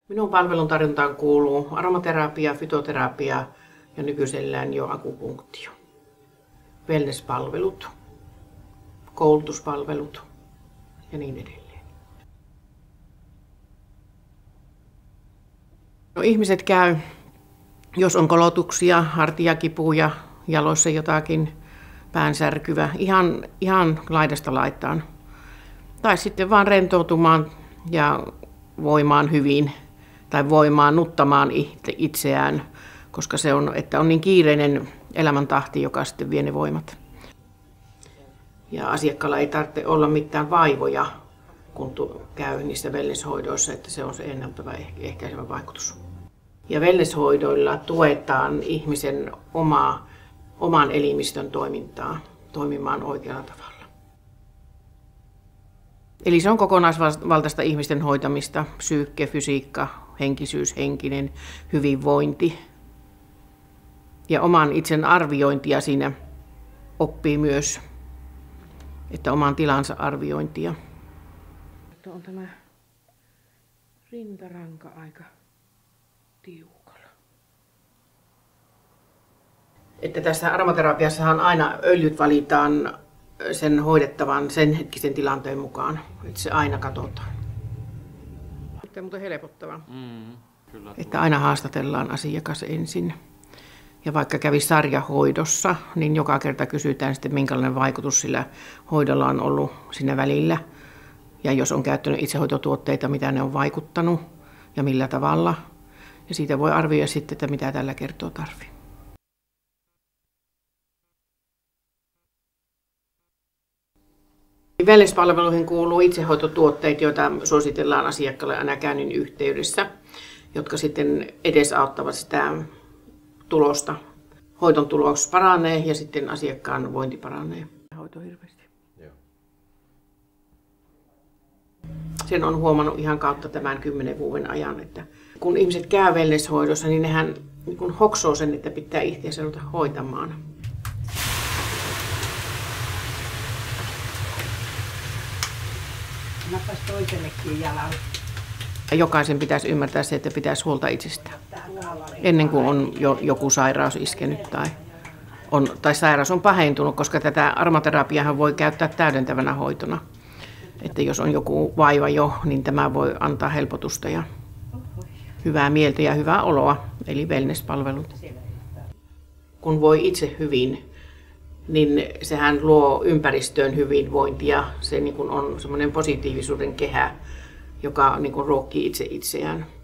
Minun palveluntarjontaan kuuluu aromaterapia, fytoterapia ja nykyisellään jo akupunktio. Wellness-palvelut, koulutuspalvelut ja niin edelleen. No, ihmiset käy, jos on kolotuksia, hartiakipuja, jaloissa jotakin, päänsärkyvä, ihan laidasta laitaan. Tai sitten vaan rentoutumaan ja voimaan hyvin tai voimaannuttamaan itseään, koska se on, että on niin kiireinen elämäntahti, joka sitten vie ne voimat. Ja asiakkaalla ei tarvitse olla mitään vaivoja, kun käy niissä wellness-hoidoissa, että se on se ennaltava ehkäisevä vaikutus. Ja wellness-hoidoilla tuetaan ihmisen oman elimistön toimintaa toimimaan oikealla tavalla. Eli se on kokonaisvaltaista ihmisten hoitamista, psyykke, fysiikka, henkisyys, henkinen hyvinvointi. Ja oman itsen arviointia siinä oppii myös, että oman tilansa arviointia. On tämä rintaranka aika tiukalla. Että tässä aromaterapiassahan aina öljyt valitaan sen hoidettavan sen hetkisen tilanteen mukaan, että se aina katsotaan. Tämä on muuten helpottava, kyllä, että aina haastatellaan asiakas ensin. Ja vaikka kävi sarjahoidossa, niin joka kerta kysytään sitten, minkälainen vaikutus sillä hoidolla on ollut siinä välillä. Ja jos on käyttänyt itsehoitotuotteita, mitä ne on vaikuttanut ja millä tavalla. Ja siitä voi arvioida sitten, että mitä tällä kertoo tarvii. Wellness-palveluihin kuuluu itsehoitotuotteet, joita suositellaan asiakkaalle aina käynnin yhteydessä, jotka sitten edesauttavat sitä tulosta. Hoidon tulos paranee ja sitten asiakkaan vointi paranee. Hoito hirveästi. Sen on huomannut ihan kautta tämän 10 vuoden ajan, että kun ihmiset käy wellness-hoidossa, niin nehän niin hoksoo sen, että pitää itseänsä ruveta hoitamaan. Nappas toisellekin jalalle. Jokaisen pitäisi ymmärtää se, että pitäisi huolta itsestään. Ennen kuin on joku sairaus iskenyt tai sairaus on pahentunut, koska tätä aromaterapiaa voi käyttää täydentävänä hoitona. Että jos on joku vaiva jo, niin tämä voi antaa helpotusta ja hyvää mieltä ja hyvää oloa, eli wellness-palvelut. Kun voi itse hyvin, niin sehän luo ympäristöön hyvinvointia. Se niin kuin on semmoinen positiivisuuden kehä, joka niin kuin ruokkii itse itseään.